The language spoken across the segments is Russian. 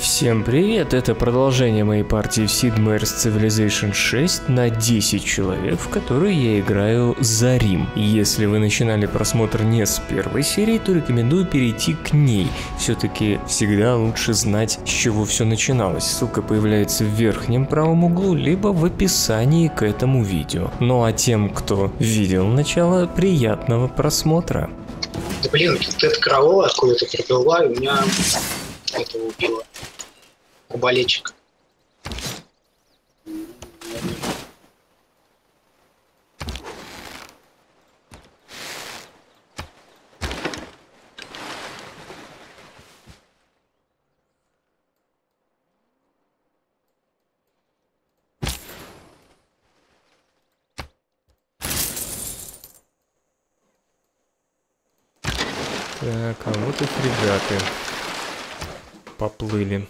Всем привет, это продолжение моей партии в Sid Meier's Civilization 6 на 10 человек, в которой я играю за Рим. Если вы начинали просмотр не с первой серии, то рекомендую перейти к ней. Все-таки всегда лучше знать, с чего все начиналось. Ссылка появляется в верхнем правом углу, либо в описании к этому видео. Ну а тем, кто видел начало, приятного просмотра. Да блин, тут эта корова откуда-то приплыла, и у меня этого убило. Арбалетчик. Так, а вот и фрегаты поплыли.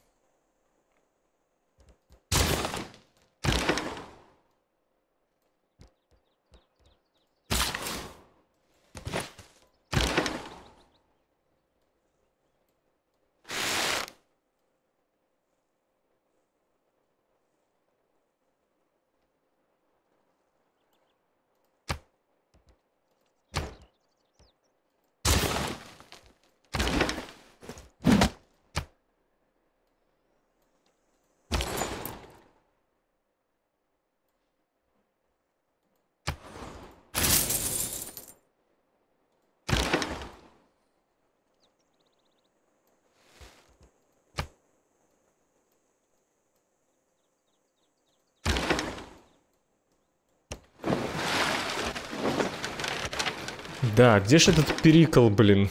Да, где же этот Перикл, блин?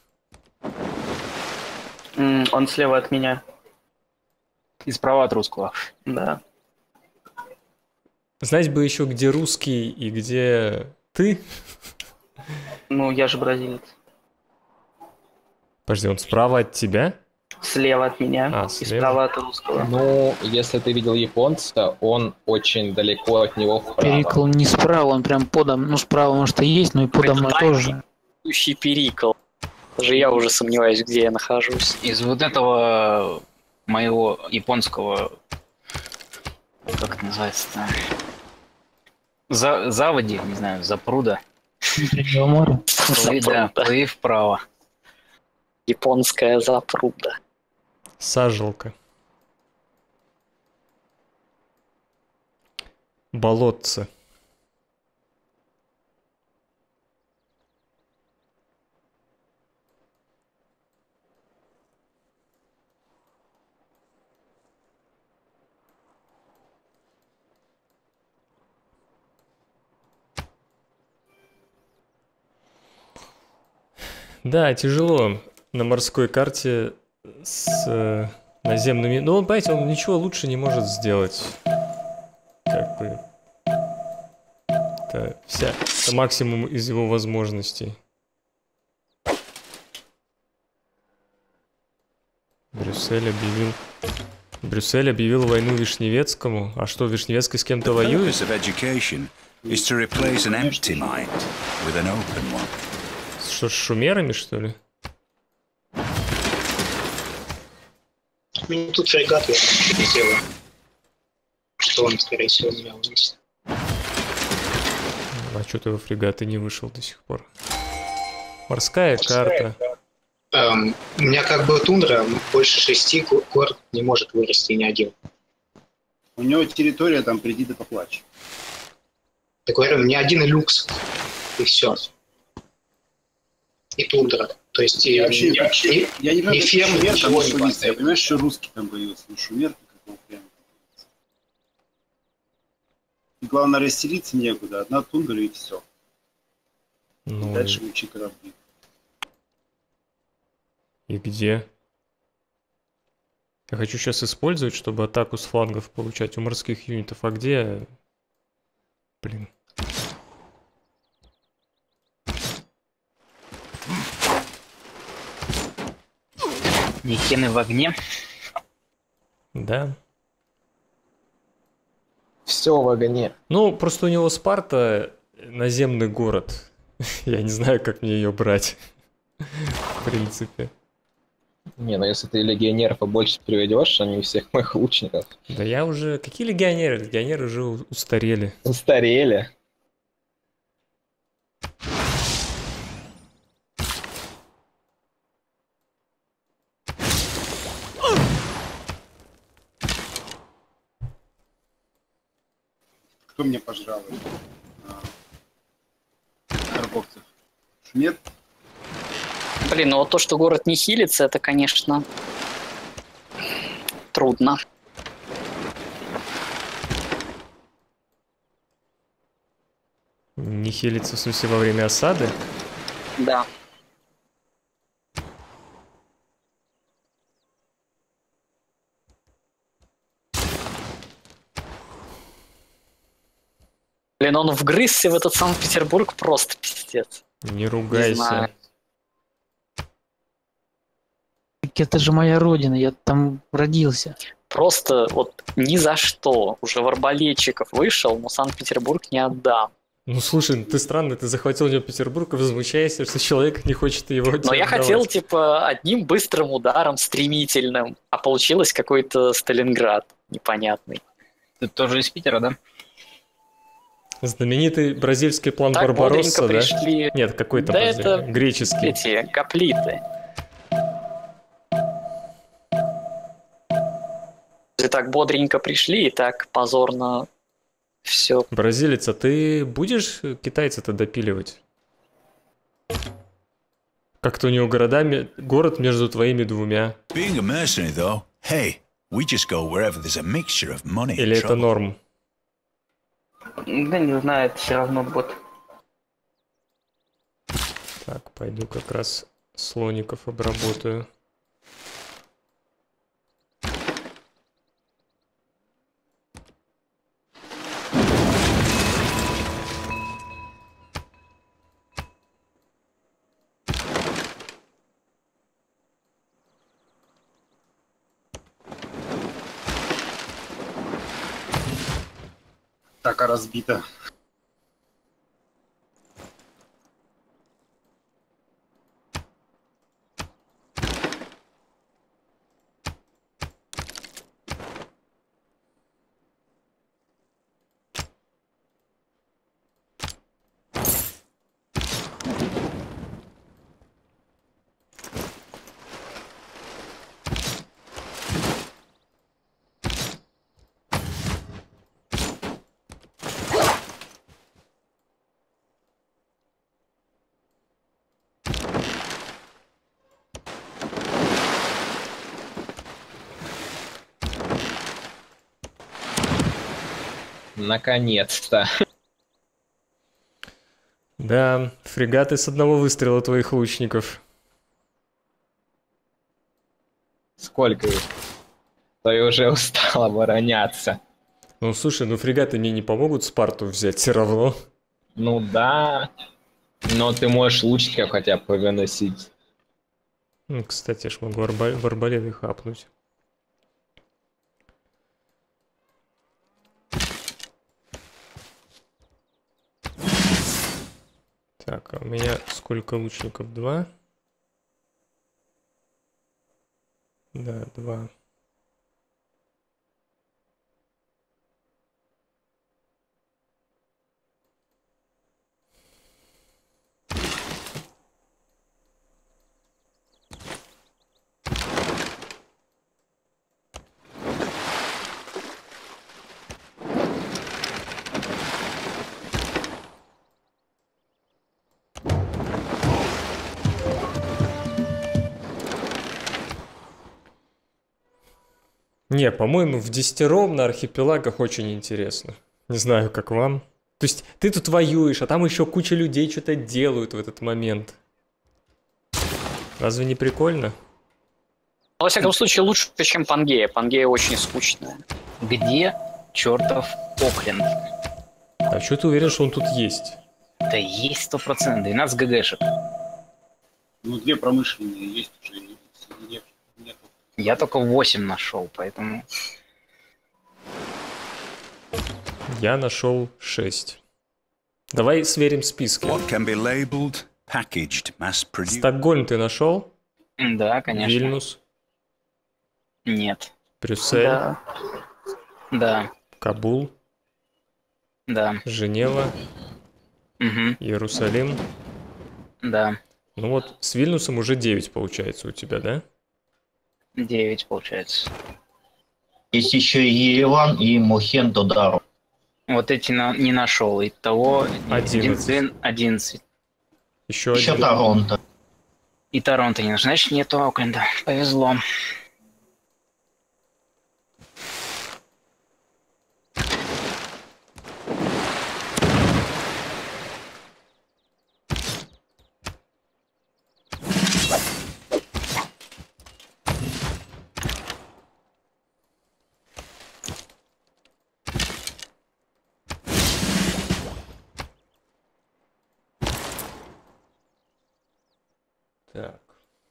Он слева от меня. И справа от русского. Да. Знать бы еще, где русский и где ты. Ну, я же бразилец. Подожди, он справа от тебя? Слева от меня и слева. справа от русского. Ну, если ты видел японца, он очень далеко от него вправо. Перикл не справа, он прям подо мной. Ну, справа, может, и есть, но и подо мной тоже. Ищи Перикл. Даже я уже сомневаюсь, где я нахожусь. Из вот этого моего японского... Как это называется-то? Заводи, не знаю, запруда. Среднего моря. Плыви вправо. Японская запруда. Сажилка. Болотце. Да, тяжело на морской карте с наземными... Ну, он, понимаете, он ничего лучше не может сделать. Как бы... Это максимум из его возможностей. Брюссель объявил войну Вишневецкому. А что, Вишневецкий с кем-то воюет? Что, с шумерами, что ли? Мне тут фрегат я не сделаю. Что он, скорее всего, меня вынесет. А что ты во фрегаты не вышел до сих пор? Морская карта. У меня как бы тундра, больше 6 город не может вырасти ни один. У него территория там приди да поплачь. Так говорю, у меня один люкс. И все. И тундра. То есть я не понимаю, и ферм, ничего не появился. Я понимаю, что русский там появился, но шумер какого прямо появился. И главное, расселиться некуда. Одна тундра и все. Ну, дальше учи корабли. И где? Я хочу сейчас использовать, чтобы атаку с флангов получать у морских юнитов. А где? Блин. Микены в огне. Да. Все в огне. Ну, просто у него Спарта наземный город. Я не знаю, как мне ее брать. В принципе. Не, ну если ты легионеров побольше приведешь, а не всех моих лучников. Да я уже... Какие легионеры? Легионеры уже устарели. Устарели. Кто мне пожрал? Арбокцев. Нет? Блин, ну вот то, что город не хилится, это, конечно, трудно. Не хилится, в смысле, во время осады? Да. Блин, он вгрызся в этот Санкт-Петербург просто пиздец. Не Не ругайся. знаю. Так это же моя родина, я там родился. Просто вот ни за что. Уже в арбалетчиков вышел, но Санкт-Петербург не отдам. Ну слушай, ну ты странный, ты захватил у него Петербург и возмущаешься, что человек не хочет его Но тебе я отдавать. хотел, типа, одним быстрым ударом, стремительным, а получилось какой-то Сталинград непонятный. Ты тоже из Питера, да? Знаменитый бразильский план Так Барбаросса, бодренько да? пришли. Нет, какой-то Да это греческий. эти гоплиты. И так бодренько пришли, и так позорно все. Бразилец, а ты будешь китайца-то допиливать? Как-то у него город между твоими двумя. Being a mercenary, though, hey, we just go wherever there's a mixture of money Или and это trouble. норм? Да не знаю, это все равно будет. Так, пойду как раз слоников обработаю. Так, разбита. Наконец-то. Да, фрегаты с одного выстрела твоих лучников. Сколько их? То я уже устал обороняться. Ну слушай, ну фрегаты мне не помогут Спарту взять все равно. Ну да. Но ты можешь лучников хотя бы выносить. Ну, кстати, я ж могу в арбалеты хапнуть. Так, а у меня сколько лучников? 2? Да, 2. Не, по-моему, в десятером на архипелагах очень интересно. Не знаю, как вам. То есть ты тут воюешь, а там еще куча людей что-то делают в этот момент. Разве не прикольно? Во всяком случае, лучше, чем Пангея. Пангея очень скучная. Где чертов Окленд? А что ты уверен, что он тут есть? Да есть 100%. 12 ГГшек. Ну, 2 промышленные есть уже. Нет, нету. Я только 8 нашел, поэтому... Я нашел 6. Давай сверим списки. What can be labeled, packaged, mass-produced? Стокгольм ты нашел? Да, конечно. Вильнюс. Нет. Брюссель, Да. Да. Кабул, Да. Женева, Угу. Иерусалим. Да. Ну вот, с Вильнюсом уже 9 получается у тебя, да? 9 получается. Есть еще и Ереван, и Мохендо-Даро. Вот эти не нашел. Итого 11. 11. Еще Еще один. Торонто. И Торонто не нашел. Значит, нету Окленда. Повезло. Так.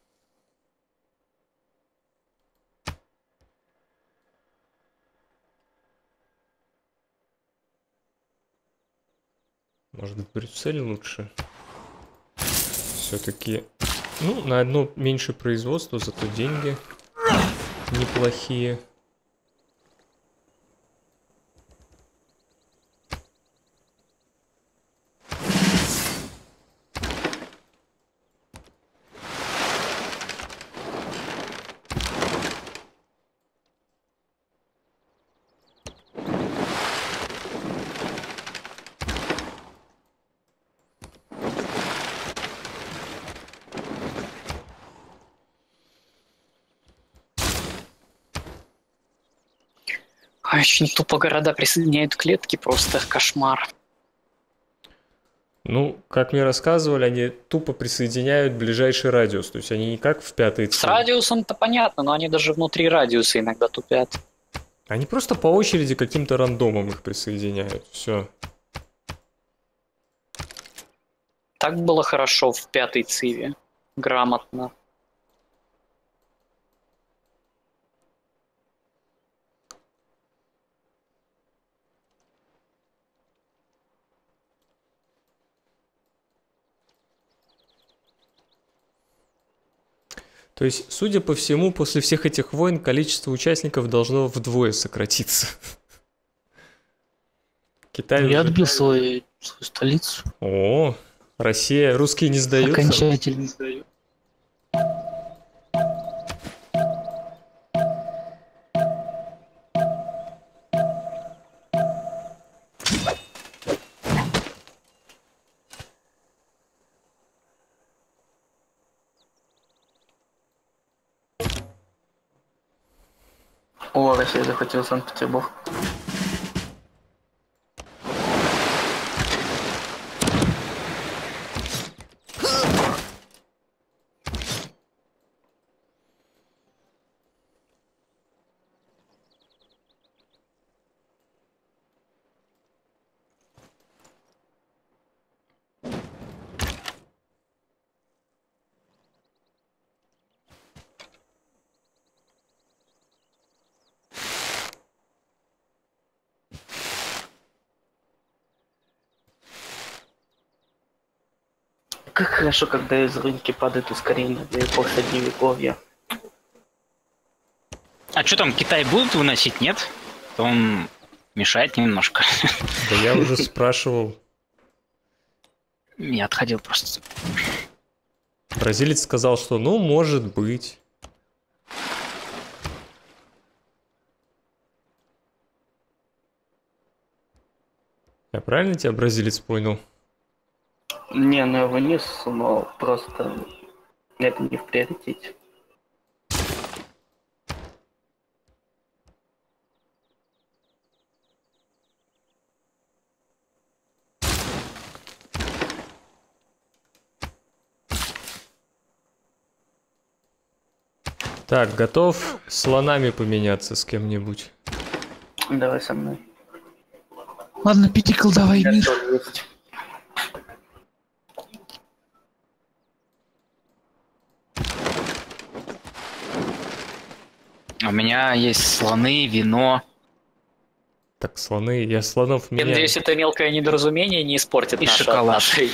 Может быть, Брюссель лучше? Все-таки, ну, на одно меньше производства, зато деньги неплохие. Очень тупо города присоединяют клетки, просто кошмар. Ну, как мне рассказывали, они тупо присоединяют ближайший радиус. То есть они не как в пятой С цели. радиусом-то понятно, но они даже внутри радиуса иногда тупят. Они просто по очереди каким-то рандомом их присоединяют. Все. Так было хорошо в пятой циве. Грамотно. То есть, судя по всему, после всех этих войн количество участников должно вдвое сократиться. Китай Я уже... отбил свою столицу. О, Россия, русские не сдаются. Окончательно. О, Россия захватила Санкт-Петербург. Как хорошо, когда из рынки падает ускорение для эпох Средневековья. А что там, Китай будут выносить, нет? То он мешает немножко. Да я уже спрашивал. Я отходил просто. Бразилец сказал, что ну, может быть. Я правильно тебя, бразилец, понял? Не, ну я вынес, но просто это не в приоритете. Так, готов слонами поменяться с кем-нибудь? Давай со мной. Ладно, Пятикл, давай мир. У меня есть слоны, вино. Так, слоны, я слонов Я меняю. надеюсь, это мелкое недоразумение не испортит И наши шоколад. отношения.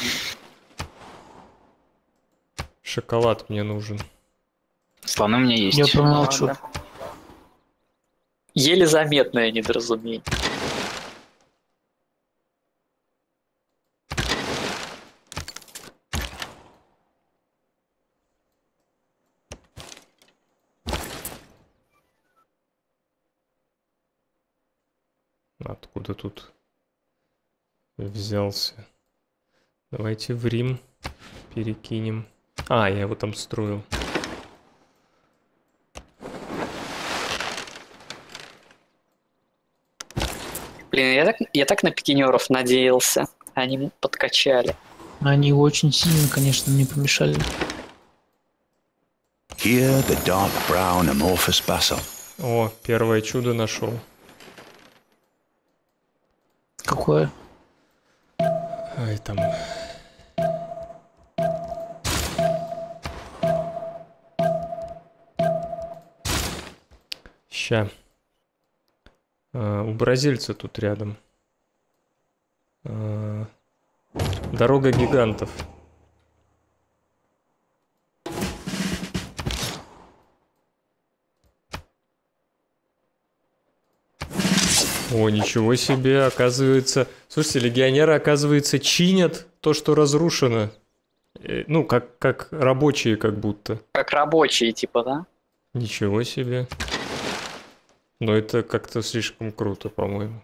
Шоколад мне нужен. Слоны у меня есть. Я промолчу. Ладно. Еле заметное недоразумение. Откуда тут взялся? Давайте в Рим перекинем. А, я его там строил. Блин, я так на пикинеров надеялся. Они подкачали. Они очень сильно, конечно, мне помешали. Here the dark brown amorphous basalt. О, первое чудо нашел. Какое? Ай, там... Ща. У бразильца тут рядом. Дорога гигантов. О, ничего себе, оказывается... Слушайте, легионеры, оказывается, чинят то, что разрушено. Ну, как рабочие, как будто. Как рабочие, типа, да? Ничего себе. Но это как-то слишком круто, по-моему.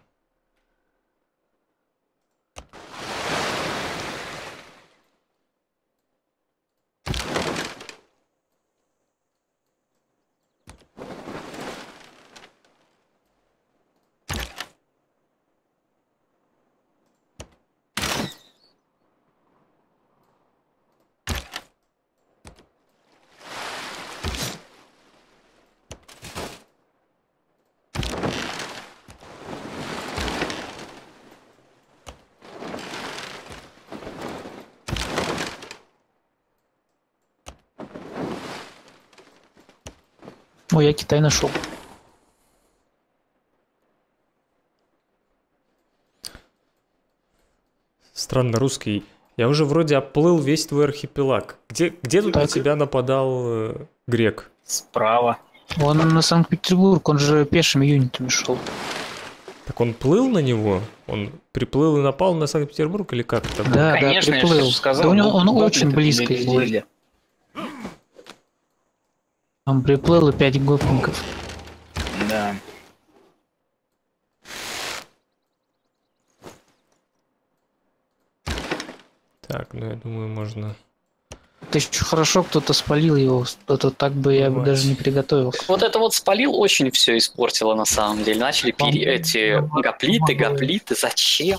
Ой, я Китай нашел. Странно, русский. Я уже вроде оплыл весь твой архипелаг. Где тут на тебя нападал грек? Справа. Он на Санкт-Петербург, он же пешими юнитами шел. Так он плыл на него? Он приплыл и напал на Санкт-Петербург или как это было? Да, Конечно, да, я приплыл. же сказал, Да у него, он гоблины очень близко туда не здесь. плыли. Он приплыл и 5 гопников. Да. Так, ну я думаю, можно... Это еще хорошо, кто-то спалил его, кто-то так бы я бы даже не приготовился. Вот это вот спалил очень все испортило на самом деле. Начали эти гоплиты, зачем?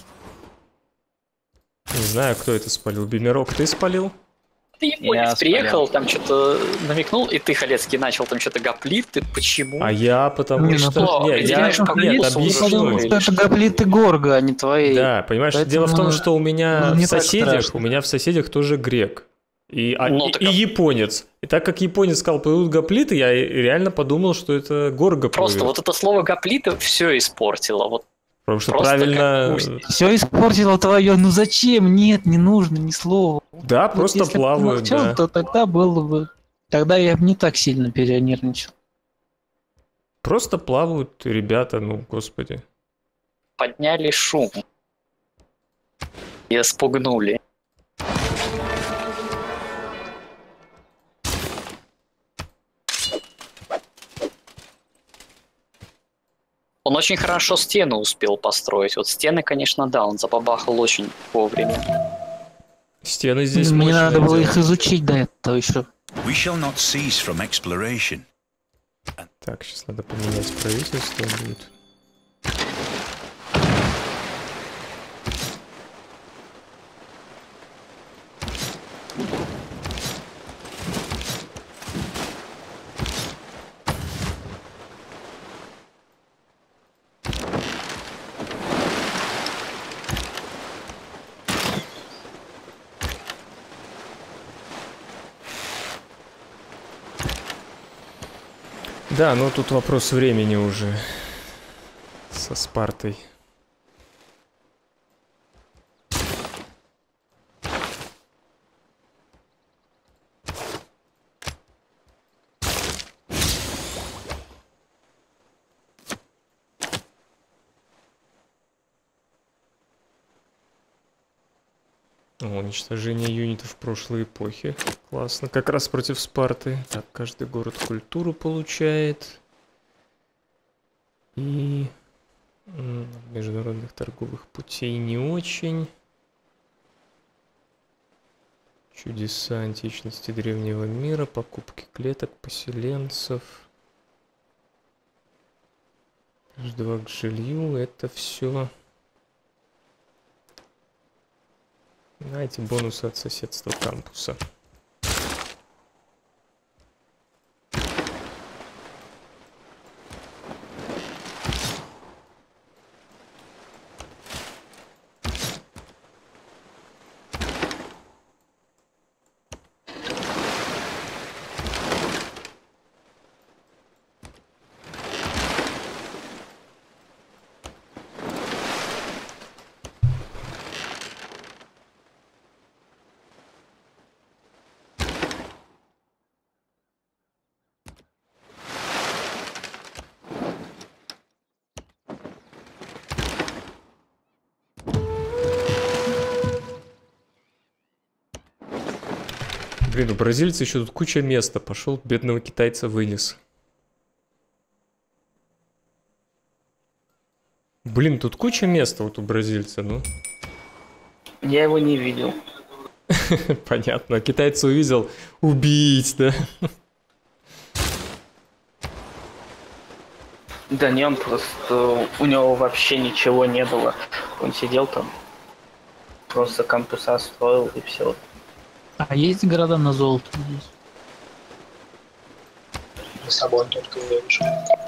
Не знаю, кто это спалил. Бимерок, ты спалил? Ты японец приехал, там что-то намекнул, и ты, Халецкий, начал там что-то гоплиты. Почему? А я потому Не, ну что... что, Нет, я... определяешь, как Нет, вкус объясню. уже, Это гоплиты Горга, а не твои. Да, понимаешь, Поэтому дело в том, что у меня не в так соседях, страшно. тоже грек. И так японец. И так как японец сказал, плывут гоплиты, я реально подумал, что это Горга Просто плывет. вот это слово гоплиты все испортило. Вот Потому что просто правильно... Все испортило твое, ну зачем? Нет, не нужно ни слова. Да, Вот просто если бы ты плавают, молчал, да. то тогда было бы... Тогда я бы не так сильно перенервничал. Просто плавают ребята, ну, господи. подняли шум. И спугнули. Он очень хорошо стены успел построить. Вот стены, конечно, да, он забабахал очень вовремя. Стены здесь Мне мощные надо было делать. их изучить до этого еще. We shall not cease from exploration. Так, сейчас надо поменять правительство будет. Да, но тут вопрос времени уже со Спартой. Уничтожение юнитов прошлой эпохи. Классно. Как раз против Спарты. Так, каждый город культуру получает. И международных торговых путей не очень. Чудеса античности древнего мира, покупки клеток, поселенцев. Плюс 2 к жилью, это все. Знаете, бонусы от соседства кампуса. Блин, у бразильца еще тут куча места. Пошел, бедного китайца вынес. Блин, тут куча места вот у бразильца, ну. Я его не видел. Понятно. Китайца увидел. Убить, да? Да не, он просто... У него вообще ничего не было. Он сидел там, просто кампуса строил и все. А есть города на золото здесь? Лиссабон только вышел.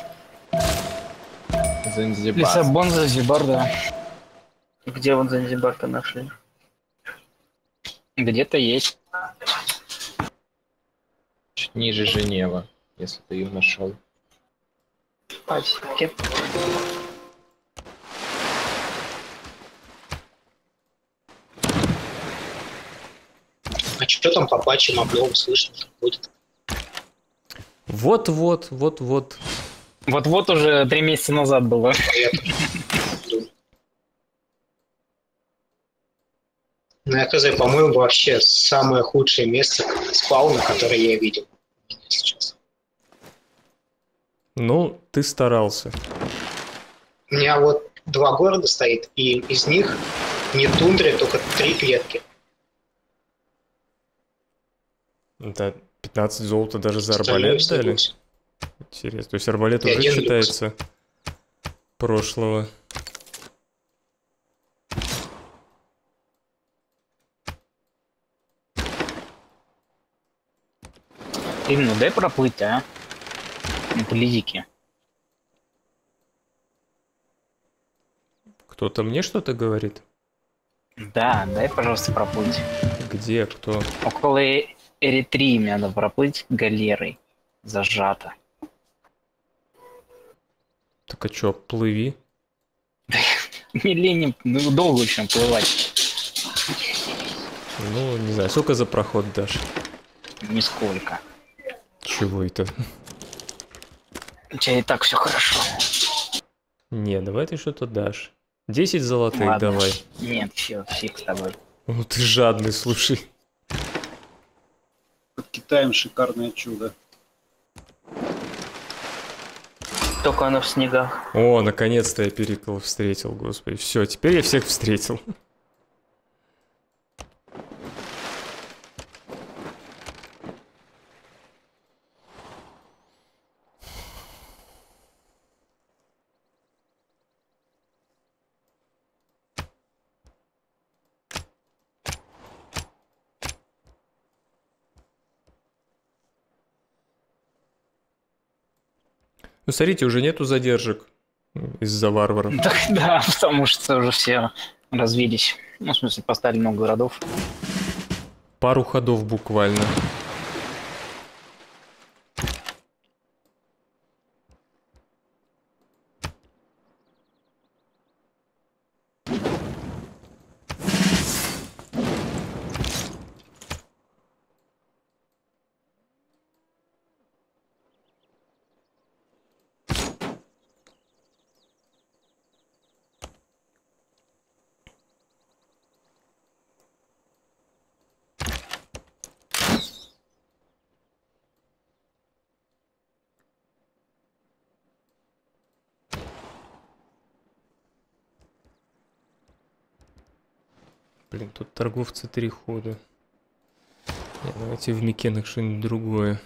Занзибар. Лиссабон, Занзибар, да. Где вон Занзибар-то нашли? Где-то есть. Чуть ниже Женева, если ты ее нашел. Спасибо. А что там по патчам обновам слышно будет? Вот-вот. Вот-вот уже 3 месяца назад было. Ну, я сказал, по-моему, вообще самое худшее место спауна, которое я видел сейчас. Ну, ты старался. У меня вот 2 города стоит, и из них не тундре, только 3 клетки. Это 15 золота даже за арбалет дали? Интересно. То есть арбалет уже считается прошлого. Именно, дай проплыть, а? Это лизики. Кто-то мне что-то говорит? Да, дай, пожалуйста, проплыть. Где? Кто? Около Эритрии мне надо проплыть галерой. Зажато. Так а чё, плыви? Мне лень, ну, долго очень плывать. Ну, не знаю, сколько за проход дашь? Нисколько. Чего это? У тебя и так все хорошо. Не, давай ты что-то дашь. 10 золотых Ладно. давай. Нет, все, фиг с тобой. Ну ты жадный, слушай. Под Китаем шикарное чудо. Только оно в снегах. О, наконец-то я Перикл встретил, господи. Все, теперь я всех встретил. Ну, смотрите, уже нету задержек из-за варваров. Да, потому что уже все развились. Ну, в смысле, поставили много городов. Пару ходов буквально. Блин, тут торговцы 3 хода. Не, давайте в Микенах что-нибудь другое.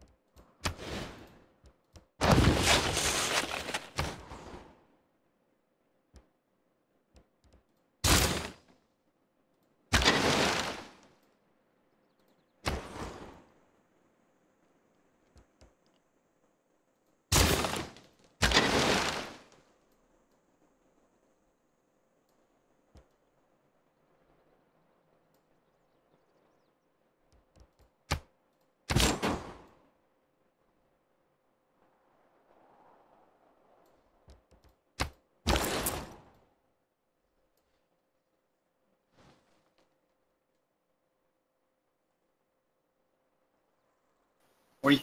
Ой.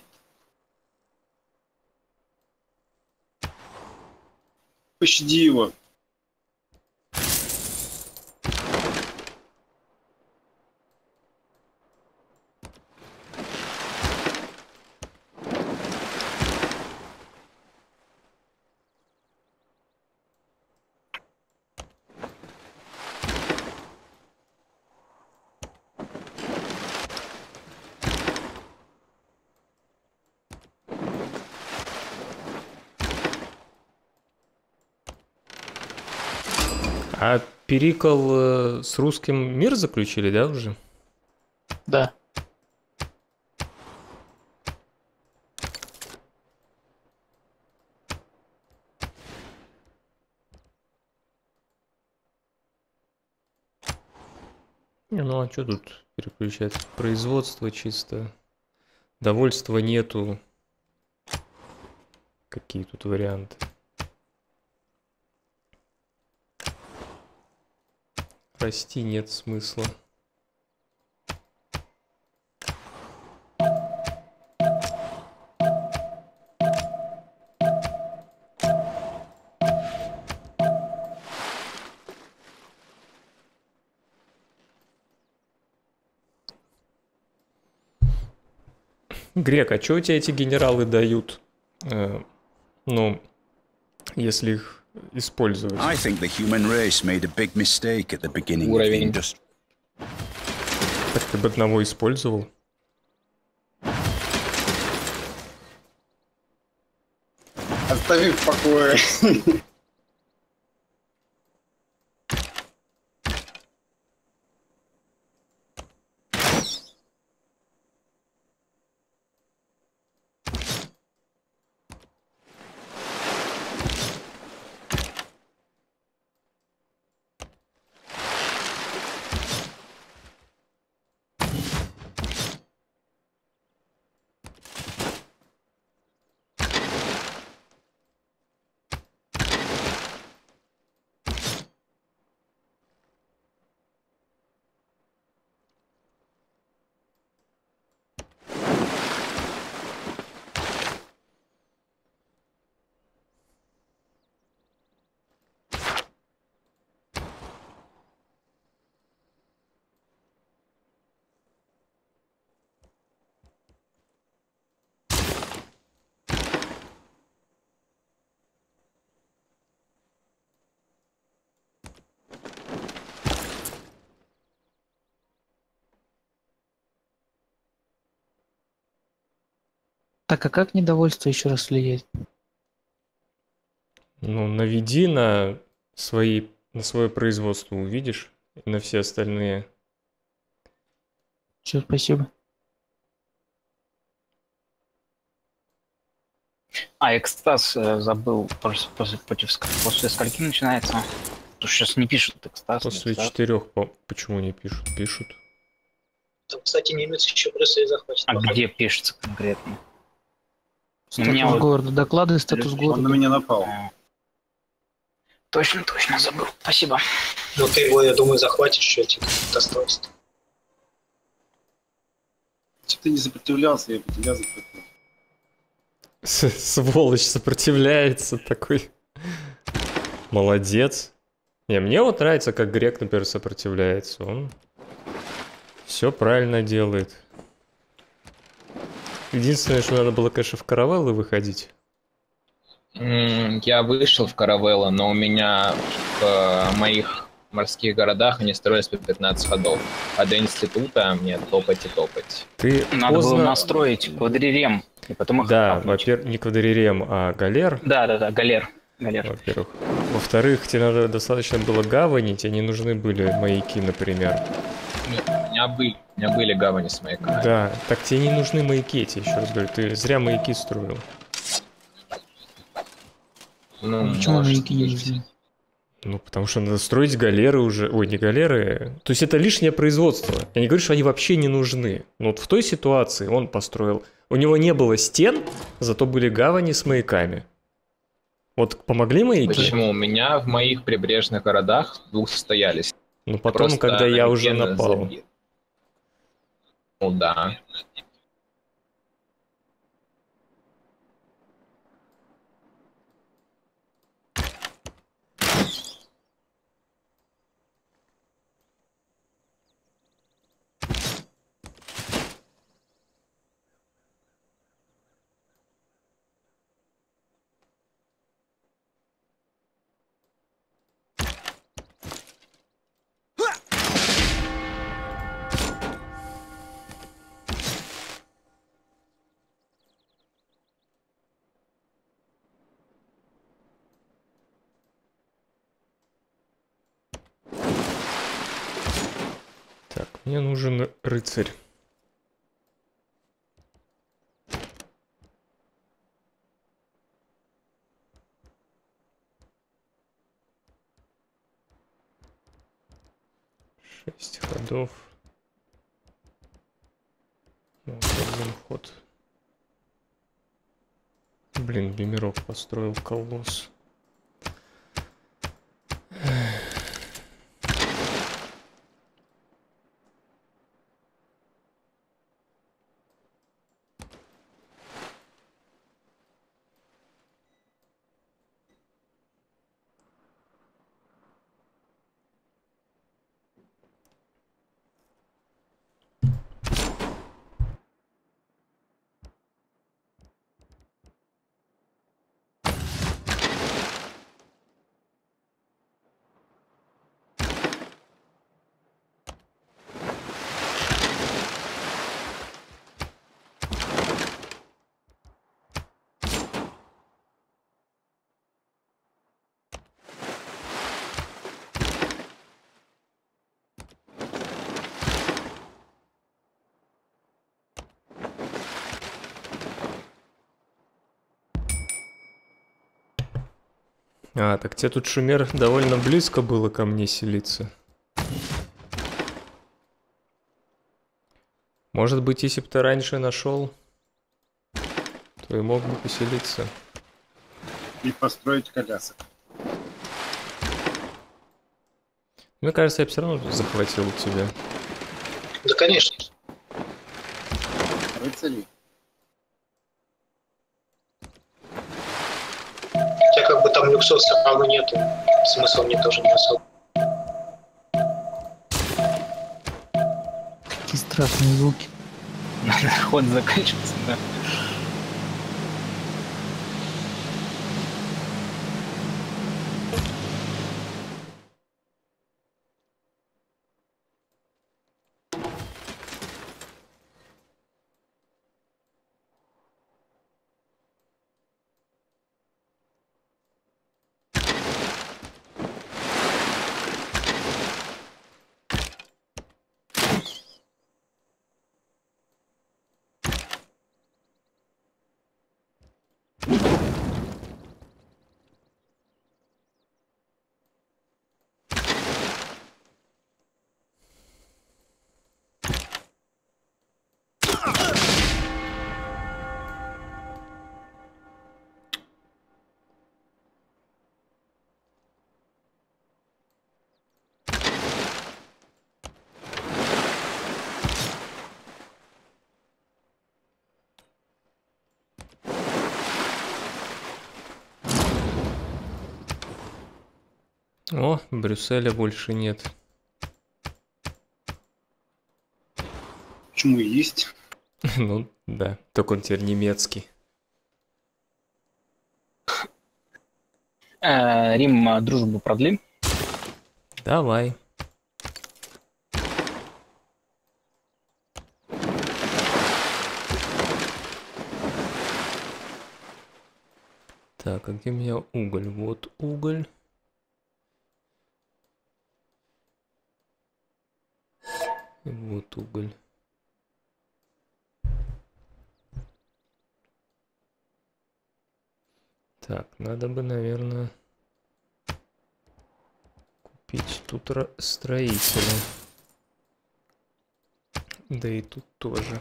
Пощади его. А Перикл с русским мир заключили, да, уже? Да. Не, ну а что тут переключать? Производство чисто. Довольства нету. Какие тут варианты? Расти нет смысла. Грек, а что у тебя эти генералы дают? Ну, если их использовать. I think the human race made a big mistake at the beginning of the Уровень. industry. Так ты бы одного использовал? Остави в покое. Так, а как недовольство еще раз влияет? Ну, наведи на свое производство, увидишь, и на все остальные. Все, спасибо. А, экстаз забыл, после скольки начинается? Потому что сейчас не пишут экстаз. После 4, почему не пишут? Пишут. Там, кстати, немец еще просто и захватит. А где пишется конкретно? У Статус меня вот- города. Доклады, статус Он города. на меня напал. Точно, забыл. Спасибо. Ну ты его, я думаю, захватишь, что тебе осталось. Если бы ты не сопротивлялся, я бы тебя захватил. Сволочь сопротивляется такой. Молодец. Не, мне вот нравится, как Грек, например, сопротивляется. Он все правильно делает. Единственное, что надо было, конечно, в каравеллы выходить. Я вышел в Каравелла, но у меня в моих морских городах они строились по 15 ходов. А до института мне топать и топать. Ты Надо поздно... было настроить квадрирем, и потом их Да, хапнуть. во-первых, не квадрирем, а галер. Да, галер. Во-первых. Во-вторых, тебе надо достаточно было гавани, тебе не нужны были маяки, например. Нет, у меня были гавани с маяками. Да, так тебе не нужны маяки, я тебе еще раз говорю, ты зря маяки строил. Ну, Почему может маяки не быть. нужны? Ну, потому что надо строить галеры уже. Ой, не галеры. То есть это лишнее производство. Я не говорю, что они вообще не нужны. Но вот в той ситуации он построил. У него не было стен, зато были гавани с маяками. Вот помогли маяки? Почему? У меня в моих прибрежных городах двух состоялись. Ну, потом, Просто когда я уже Ген напал. забил. Ну да. Так, мне нужен рыцарь. Шесть ходов. Ну, вот один ход. Блин, Бимиров построил колосс. А, так тебе тут шумер довольно близко было ко мне селиться. Может быть, если бы ты раньше нашел, то и мог бы поселиться. И построить колясок. Мне кажется, я бы все равно захватил тебя. Да, конечно. Рыцари. Хотя как бы там люксов все равно нету. Смысла мне тоже не особо. Какие страшные звуки. Ход заканчивается, да. О, Брюсселя больше нет. Почему есть? Ну, да, только он теперь немецкий. Рим дружбу продлим. Давай. Так, а где у меня уголь? Вот уголь. И вот уголь. Так, надо бы, наверное, купить тут строителя. Да и тут тоже.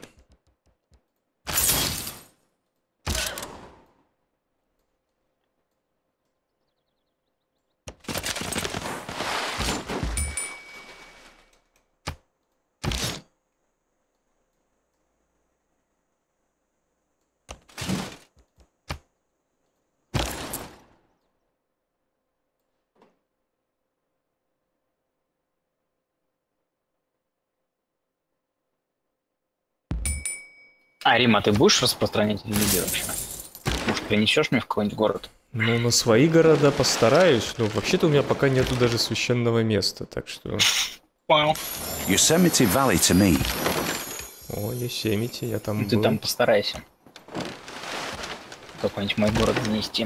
А, Рима, ты будешь распространять религию вообще? Может, принесешь мне в какой-нибудь город? Ну, на свои города постараюсь, но вообще-то у меня пока нету даже священного места, так что... Понял. Yosemite Valley to me. О, Yosemite, я там Ты был. там постарайся. Какой-нибудь мой город занести.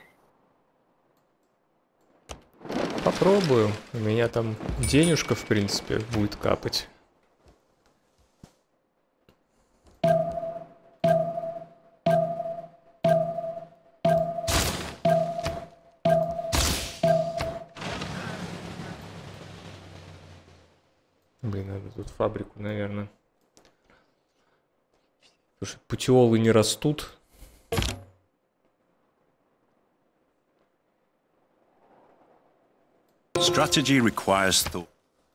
Попробую. У меня там денежка, в принципе, будет капать. Блин, надо тут фабрику, наверное. Потому что путиолы не растут. Strategy requires thought.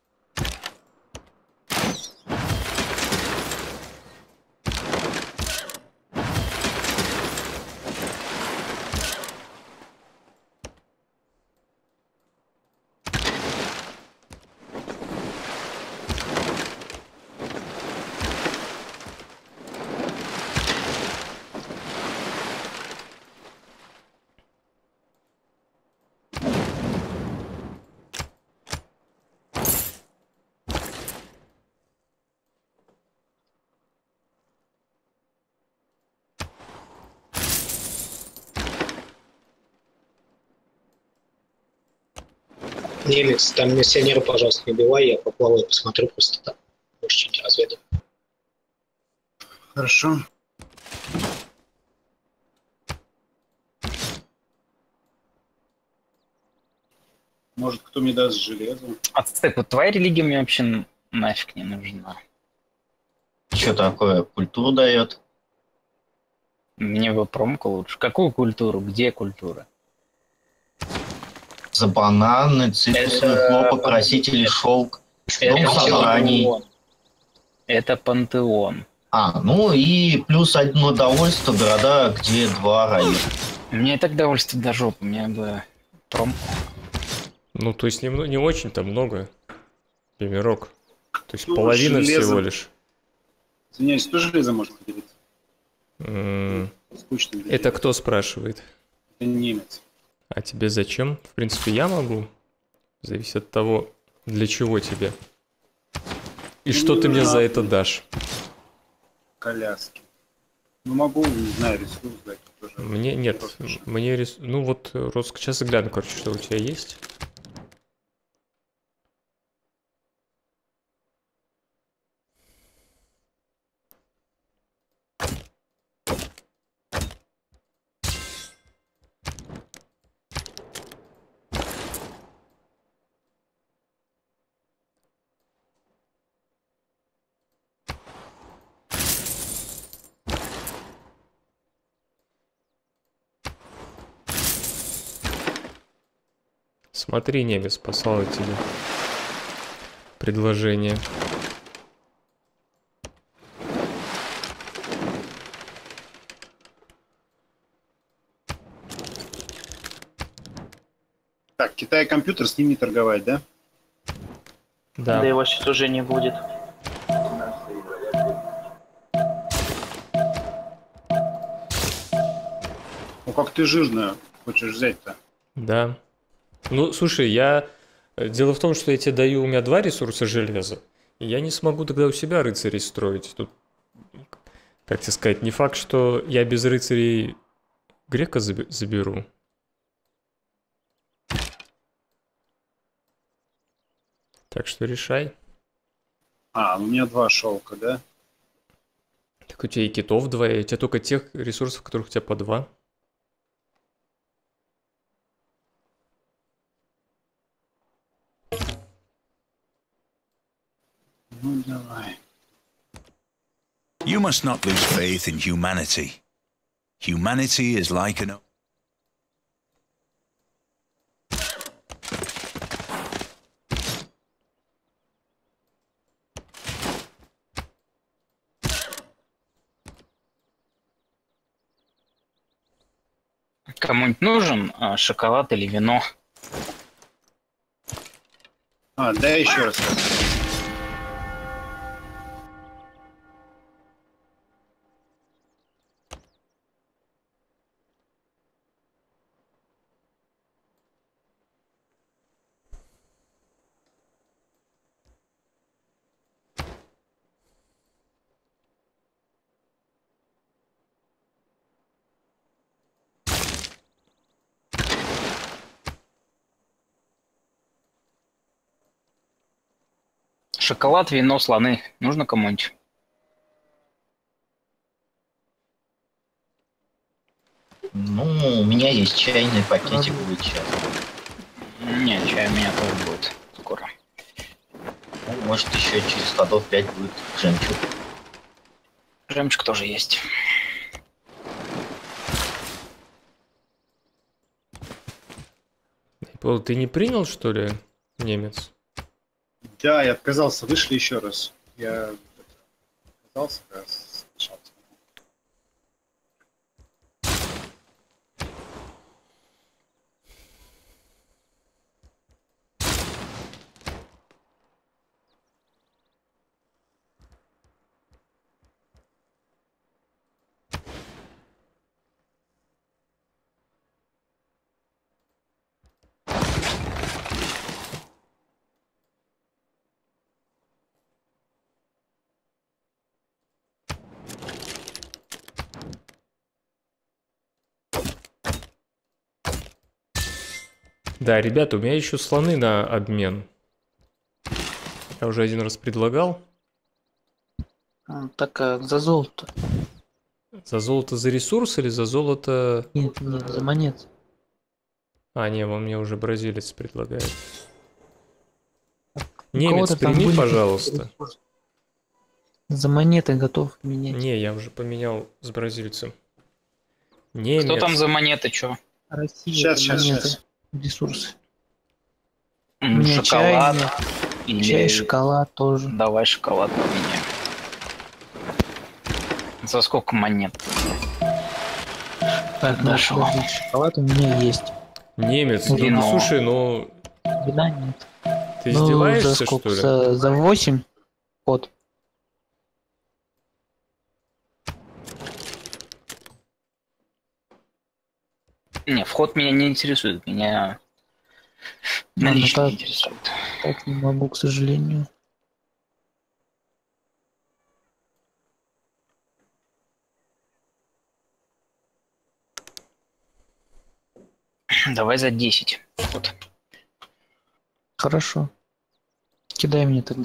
Немец, там миссионера, пожалуйста, не убивай, я поплаваю, посмотрю просто там. Может, что-нибудь разведу. Хорошо. Может, кто мне даст железо? Ацтек, вот твоя религия мне вообще нафиг не нужна. Что такое? Культуру дает? Мне бы промку лучше. Какую культуру? Где культура? За бананы, цитрусовый хлопок, красители, шелк. Дом собраний. Это пантеон. Ну и плюс одно довольство, города, где 2 района. Мне и так довольствие до жопы, мне бы промку. Ну, то есть не очень-то много. Примерок. То есть Ну, половина железо. всего лишь. Извиняюсь, что железо можно поделиться? Скучно. Это кто спрашивает? Это немец. А тебе зачем? В принципе, я могу. Зависит от того, для чего тебе. И что ты мне за это дашь? Коляски. Ну, могу, не знаю, ресурс дать. Тоже. Мне нет. Мне ну вот, сейчас гляну, короче, что у тебя есть. Смотри, немец, послал тебе предложение. Так, Китай компьютер, с ним не торговать, да? Да Да. его сейчас уже не будет. Ну как ты жирную хочешь взять-то? Да. Ну, слушай, я Дело в том, что я тебе даю, у меня 2 ресурса железа, и я не смогу тогда у себя рыцарей строить. Тут, как тебе сказать, не факт, что я без рыцарей грека заберу. Так что решай. А, у меня 2 шелка, да? Так у тебя и китов 2, и у тебя только тех ресурсов, которых у тебя по 2. Ну, давай. You must not lose faith in humanity. Humanity is like an... Кому-нибудь нужен шоколад или вино? А, да, еще раз. Шоколад, вино, слоны. Нужно кому-нибудь? Ну, у меня есть чайный пакетик, будет сейчас. Не, чай у меня тоже будет скоро. Ну, может, еще через ходов 5 будет жемчуг. Жемчуг тоже есть. Ты не принял, что ли, немец? Да, я отказался. Вышли еще раз. Я отказался, как раз сначала. Да, ребята, у меня еще слоны на обмен. Я уже 1 раз предлагал. Так за золото. За золото за ресурс или за золото... Нет, за монет. А, не, он мне уже бразилец предлагает. У Немец, кого-то там прими, были пожалуйста. ресурсы. За монеты готов менять. Не, я уже поменял с бразильцем. Немец. Кто там за монеты, чё? Россия, Сейчас. монеты, ресурсы. У меня Шоколад. чай, Или... чай, шоколад тоже. Давай шоколад поменяем. За сколько монет? Так, ну, Хорошо. подожди, шоколад у меня есть. Немец, ну, Вино. слушай, ну... Вина нет. Ты Ну, издеваешься, за сколько? что ли? За 8 ход. Не, вход меня не интересует. Меня Ладно, наличные так. интересуют. Так не могу, к сожалению. Давай за 10. Вот. Хорошо. Кидай мне тогда.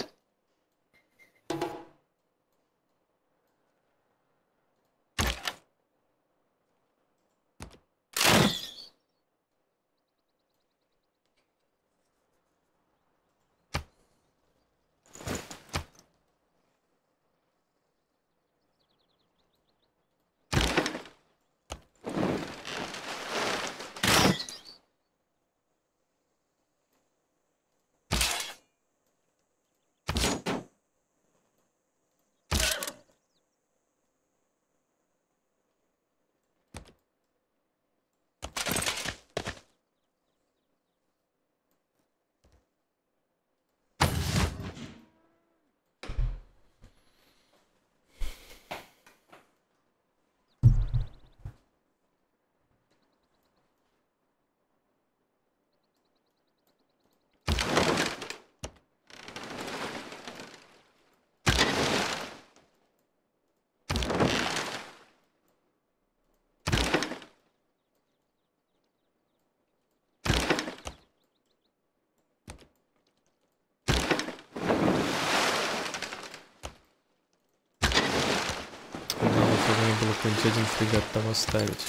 какой-нибудь один фрегат там оставить.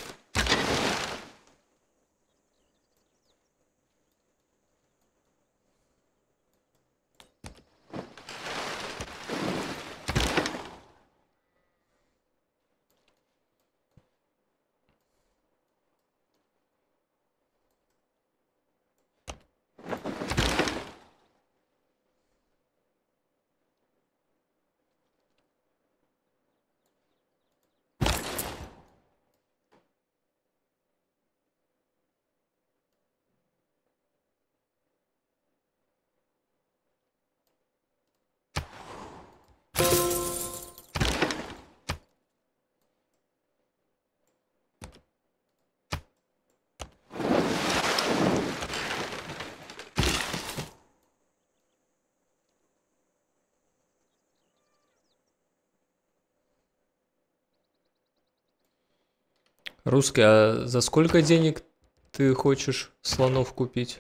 Русский, а за сколько денег ты хочешь слонов купить?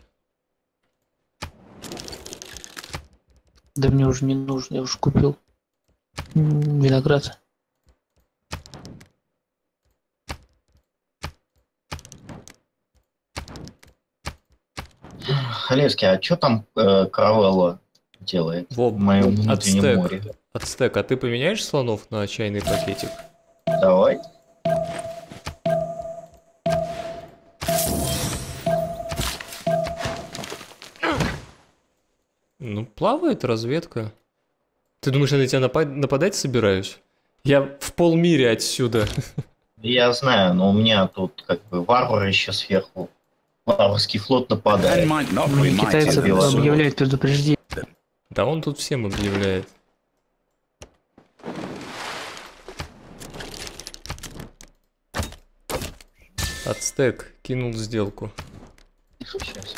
Да мне уже не нужно, я уже купил виноград. Халевский, а что там Каравелла делает Во, в моем внутреннем море? Ацтек, а ты поменяешь слонов на чайный пакетик? Давай. Ну, плавает разведка. Ты думаешь, я на тебя нападать собираюсь? Я в полмире отсюда. Я знаю, но у меня тут как бы варвары еще сверху. Варварский флот нападает. Мне китайцы объявляют предупреждение. Да он тут всем объявляет. Ацтек кинул сделку. Сейчас.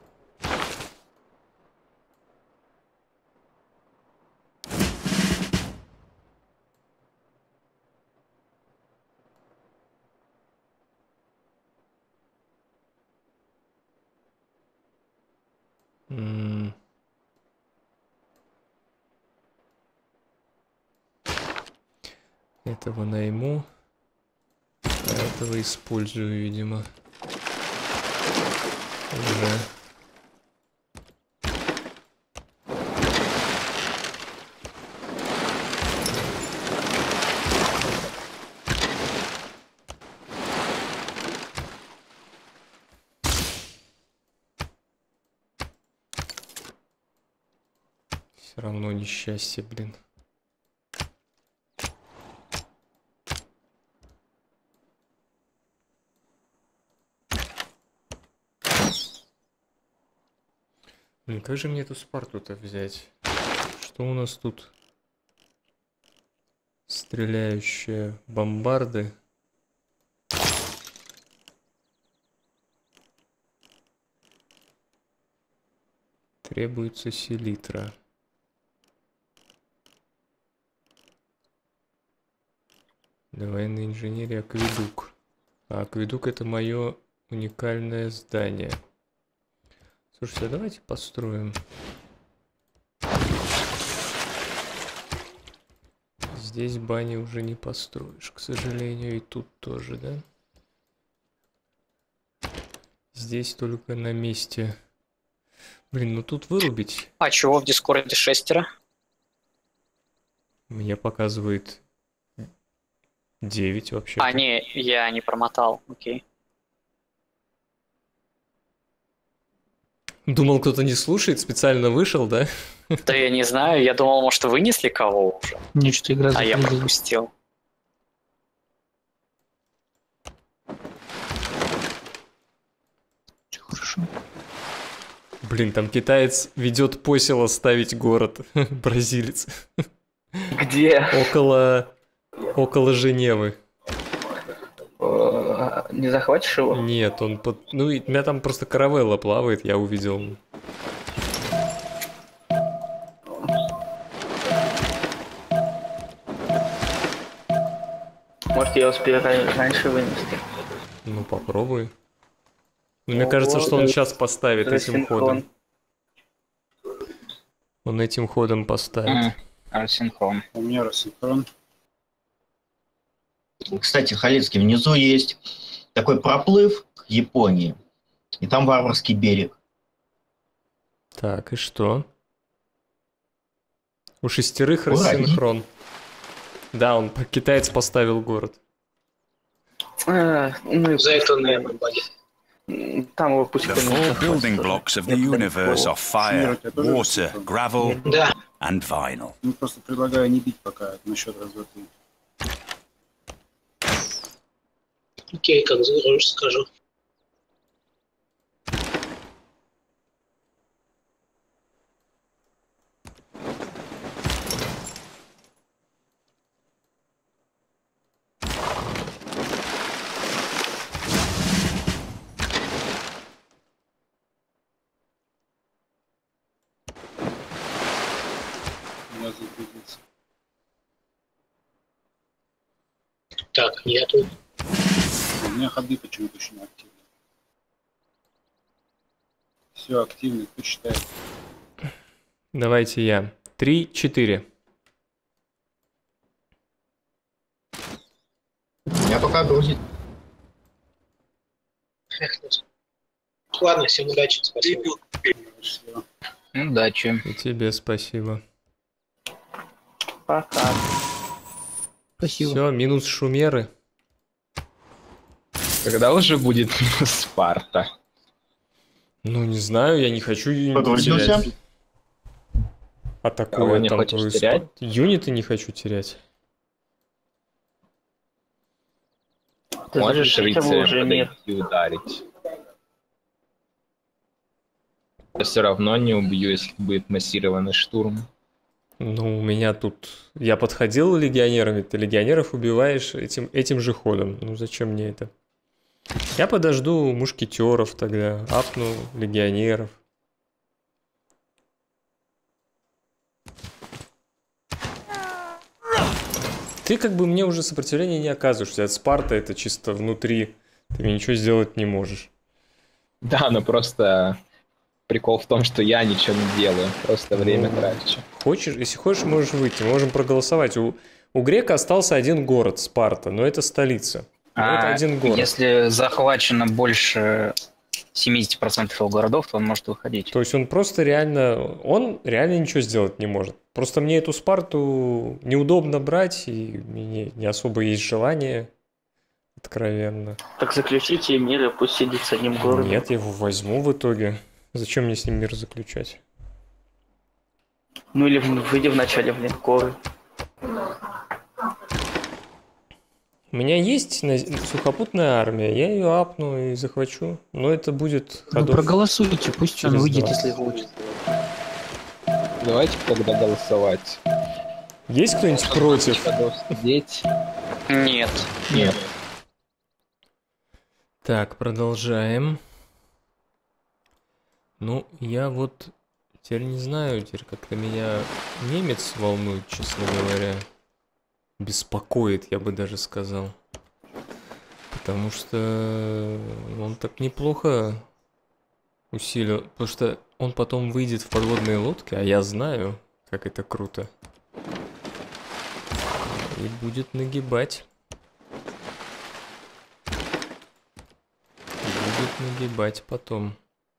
Этого найму, а этого использую, видимо. Уже. Все равно несчастье, блин. Блин, как же мне эту Спарту-то взять? Что у нас тут? Стреляющие бомбарды. Требуется селитра. Военная инженерия, акведук. А акведук — это мое уникальное здание. Слушайте, а давайте построим. Здесь бани уже не построишь, к сожалению, и тут тоже, да? Здесь только на месте. Блин, ну тут вырубить. А чего в Дискорде 6? Мне показывает 9 вообще. А, не, я не промотал, окей. Думал, кто-то не слушает, специально вышел, да? Да я не знаю, я думал, может, вынесли кого уже. Мне что-то игра А я загрузилась. пропустил. Хорошо. Блин, там китаец ведет посело ставить город. Бразилец. Где? Около Женевы. Не захватишь его? Нет, он под... Ну, у меня там просто каравелла плавает, я увидел. Может, я успею раньше вынести? Ну, попробуй. Но мне кажется, что он сейчас поставит этим ходом. Он этим ходом поставит. Рассинхрон. У меня рассинхрон. Кстати, Халецкий, внизу есть такой проплыв к Японии, и там варварский берег. Так, и что? У 6 Ура, рассинхрон. Да, он китаец поставил город. Ну, За это, наверное, баги. там его пусть The four building blocks of the universe are fire, water, gravel, Да, and vinyl. Ну, просто предлагаю не бить пока насчет раз, два, три. окей, как загружу, скажу. У нас загрузится. Так, я тут. У меня ходы почему-то еще не активны. Все активно, кто считает? Давайте я. 3, 4. Я пока грузит. Эх, ладно, всем удачи, спасибо. Всё. Удачи. И тебе спасибо. Пока. Спасибо. Все, минус шумеры. Когда уже будет Спарта? Ну, не знаю, я не хочу юниты Погрузился? терять. Кого Атакую не там хочешь твою терять? Юниты не хочу терять. Ты Можешь знаешь, это рыцарем уже мир. подойти и ударить. Я все равно не убью, если будет массированный штурм. Ну, у меня тут... Я подходил легионерами, ты легионеров убиваешь этим же ходом. Ну, зачем мне это? Я подожду мушкетеров тогда, апну легионеров. Ты как бы мне уже сопротивления не оказываешь. От Спарта это чисто внутри. Ты мне ничего сделать не можешь. Да, но просто прикол в том, что я ничего не делаю, просто время трачу. Хочешь, если хочешь, можешь выйти. Мы можем проголосовать. У Грека остался один город, Спарта, но это столица. Но это один город. Если захвачено больше 70% его городов, то он может выходить. То есть он реально ничего сделать не может. Просто мне эту Спарту неудобно брать, и мне не особо есть желание, откровенно. Так заключите мир, и пусть сидит с одним городом. Нет, я его возьму в итоге. Зачем мне с ним мир заключать? Ну или выйди в начале в линкоры. У меня есть сухопутная армия, я ее апну и захвачу. Но это будет Ну, ходов... проголосуйте, пусть он через выйдет, 20. если хочет. Давайте тогда голосовать. Есть кто-нибудь против? Ходов сидеть. Нет. Нет. Так, продолжаем. Ну, я вот теперь не знаю, теперь как-то меня немец волнует, честно говоря. Беспокоит, я бы даже сказал. Потому что он так неплохо усилил. Потому что он потом выйдет в подводные лодки, а я знаю, как это круто. И будет нагибать. Будет нагибать потом.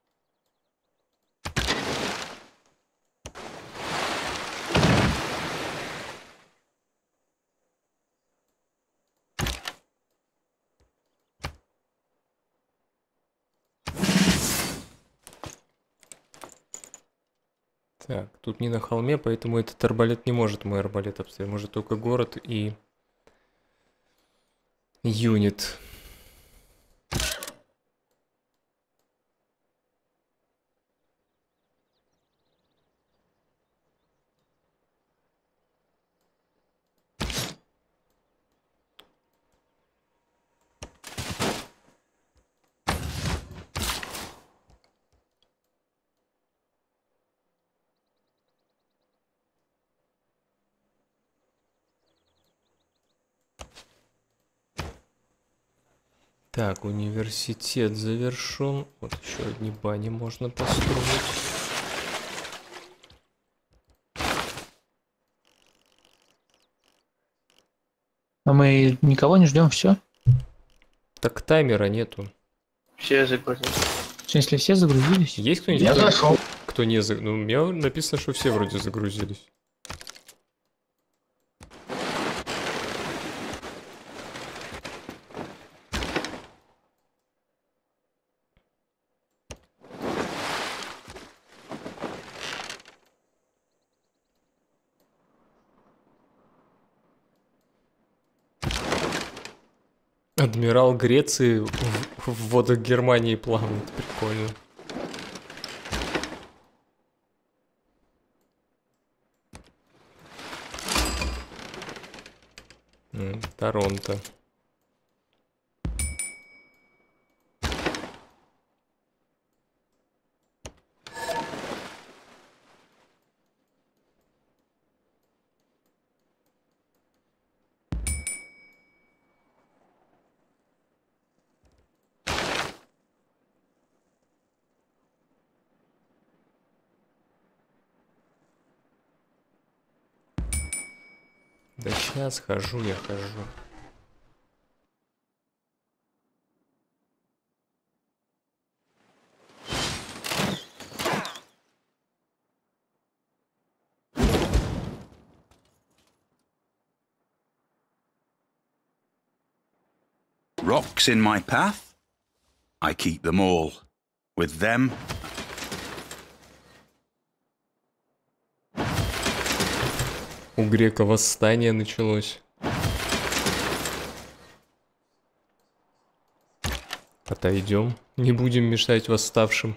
Так, тут не на холме, поэтому этот арбалет не может мой арбалет обстрелять. Может только город и юнит. Так, университет завершен. Вот еще одни бани можно построить. А мы никого не ждем, все? Так таймера нету. Все загрузились. В смысле, все загрузились? Есть кто-нибудь? Я зашел. Кто не загрузился? Ну, у меня написано, что все вроде загрузились. Адмирал Греции в водах Германии плавает. Прикольно. Торонто. Да сейчас хожу, я хожу. Rocks in my path? I keep them all. With them, У грека восстание началось. Отойдем. Не будем мешать восставшим.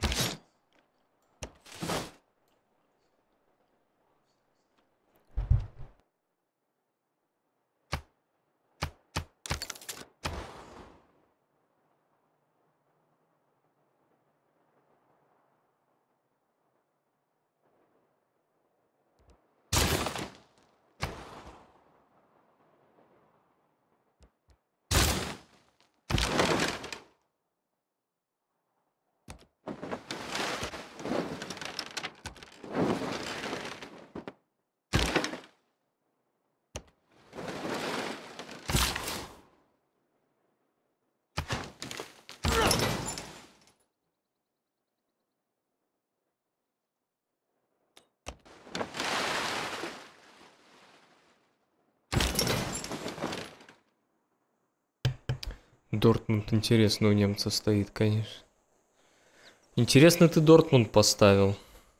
Дортмунд, интересно, у немца стоит, конечно. Интересно, ты Дортмунд поставил.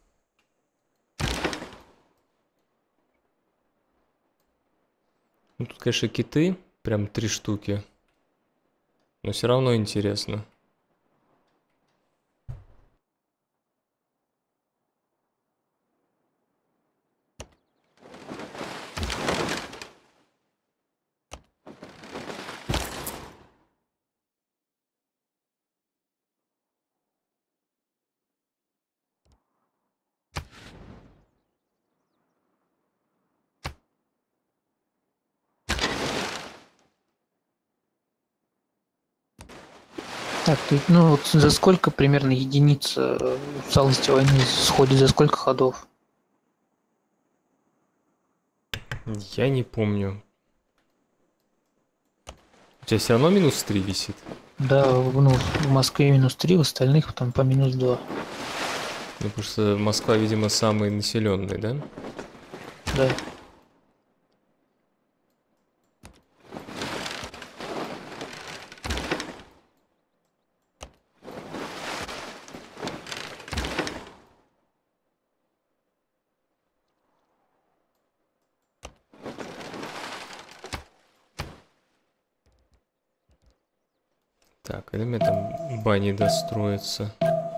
Ну, тут, конечно, киты. Прям 3 штуки. Но все равно интересно. Так, ты, ну вот за сколько примерно единиц усталости войны сходит, за сколько ходов? Я не помню. У тебя все равно минус 3 висит? Да, ну, в Москве минус 3, в остальных там по минус 2. Ну, потому что Москва, видимо, самый населенный, да? Да. Так, или мне там бани достроятся.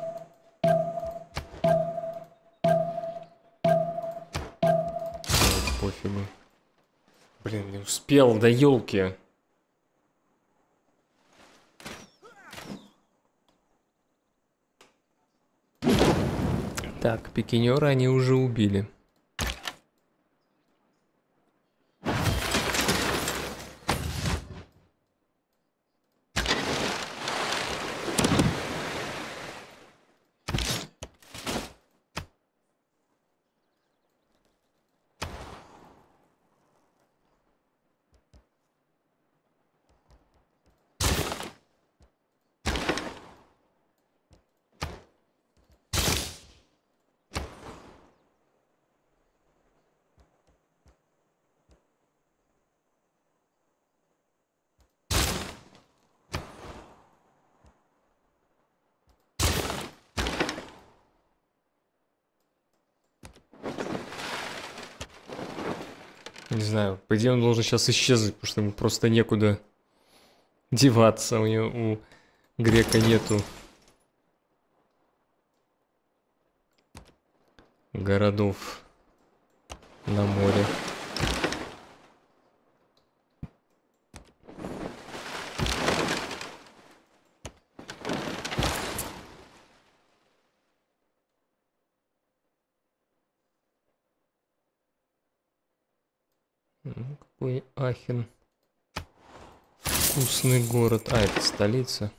Пофигу. Блин, не успел, да елки. Так, пикинера они уже убили. Не знаю, по идее он должен сейчас исчезнуть, потому что ему просто некуда деваться. У грека нету городов на море. Какой Ахен. Вкусный город. А, это столица.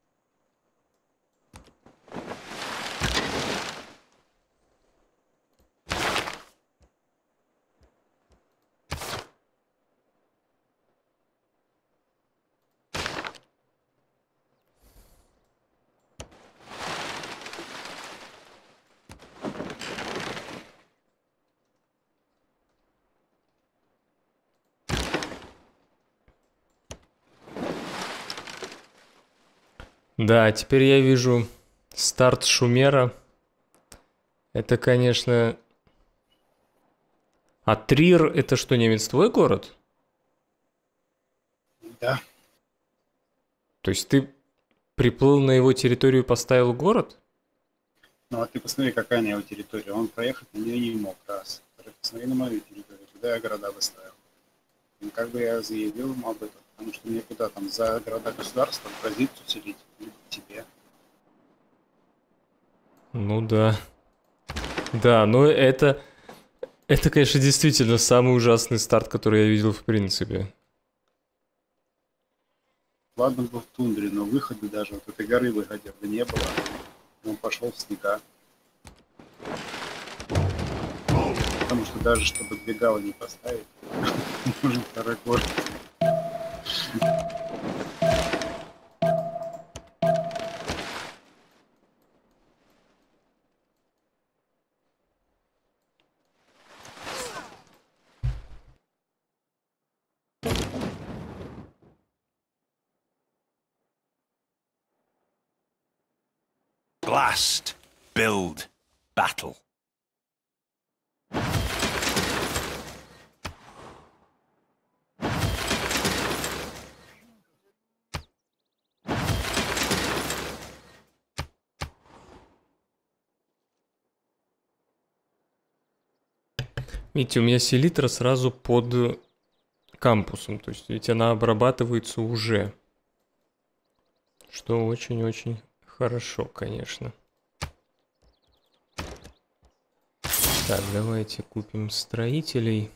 Да, теперь я вижу старт Шумера. Это, конечно... А Трир, это что, немец, твой город? Да. То есть ты приплыл на его территорию и поставил город? Ну а ты посмотри, какая на его территория. Он проехать на нее не мог, раз. Посмотри на мою территорию, куда я города выставил. Ну как бы я заявил ему об этом, потому что мне куда там, за города государства позицию селить, либо к тебе. Ну да. Да, но это, конечно, действительно самый ужасный старт, который я видел в принципе. Ладно, был в тундре, но выхода даже вот этой горы выходя не было. Он пошел в снега. Потому что даже чтобы двигало не поставить, нужен второй город. Blast, build, battle. Видите, у меня селитра сразу под кампусом, то есть ведь она обрабатывается уже. Что очень-очень хорошо, конечно. Так, давайте купим строителей.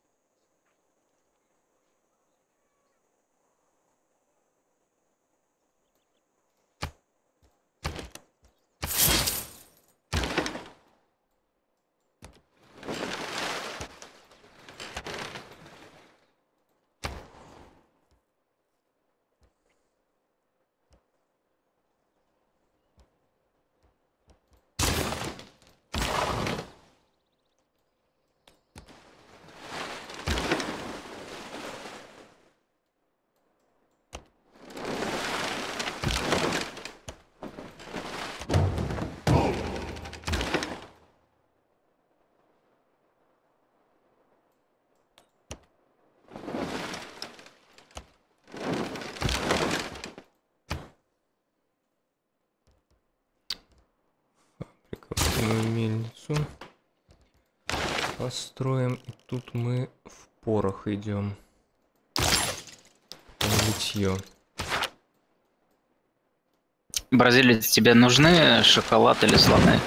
Мельницу построим, и тут мы в порох идем. Литье. Бразилец, тебе нужны шоколад или слоны?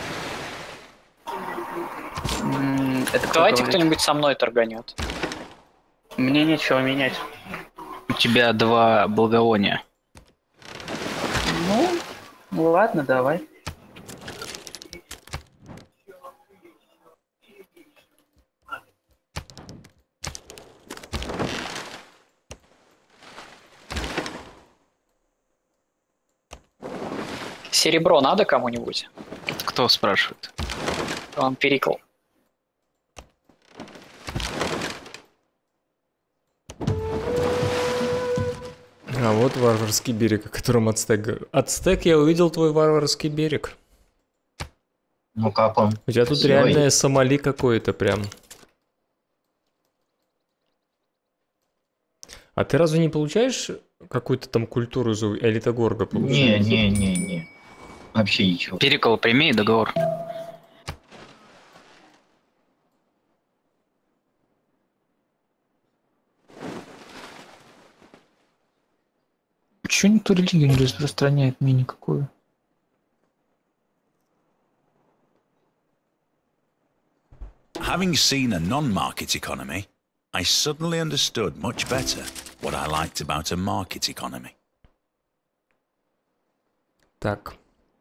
Давайте кто-нибудь со мной торганет. Мне нечего менять. У тебя 2 благовония. Ну, ладно, давай. Серебро надо кому-нибудь? Кто спрашивает? Он Перикл. А вот варварский берег, о котором Ацтек. Ацтек, я увидел твой варварский берег. Ну как он? У тебя тут Красивый. реальное Сомали какое-то прям. А ты разве не получаешь какую-то там культуру за Элитогорга? Не. Вообще ничего. Перикол, прими договор. Чего никто религию не распространяет мне никакую? Having seen a non-market economy, I suddenly understood much better what I liked about a market economy. Так.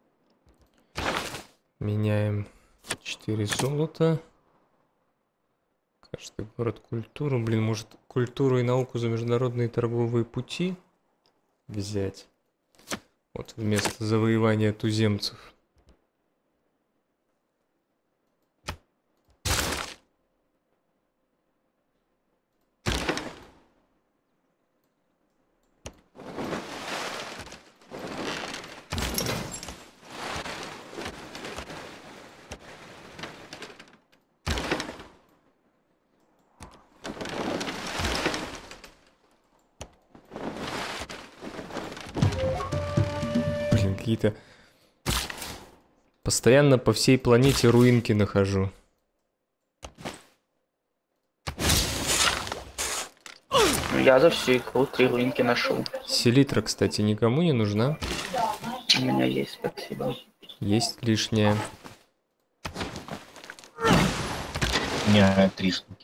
Меняем 4 золота. Каждый город культуру. Блин, может культуру и науку за международные торговые пути взять? Вот вместо завоевания туземцев. Какие-то... Постоянно по всей планете руинки нахожу. Я за всю игру 3 руинки нашел. Селитра, кстати, никому не нужна. У меня есть, спасибо. Есть лишняя. У меня 3 штуки.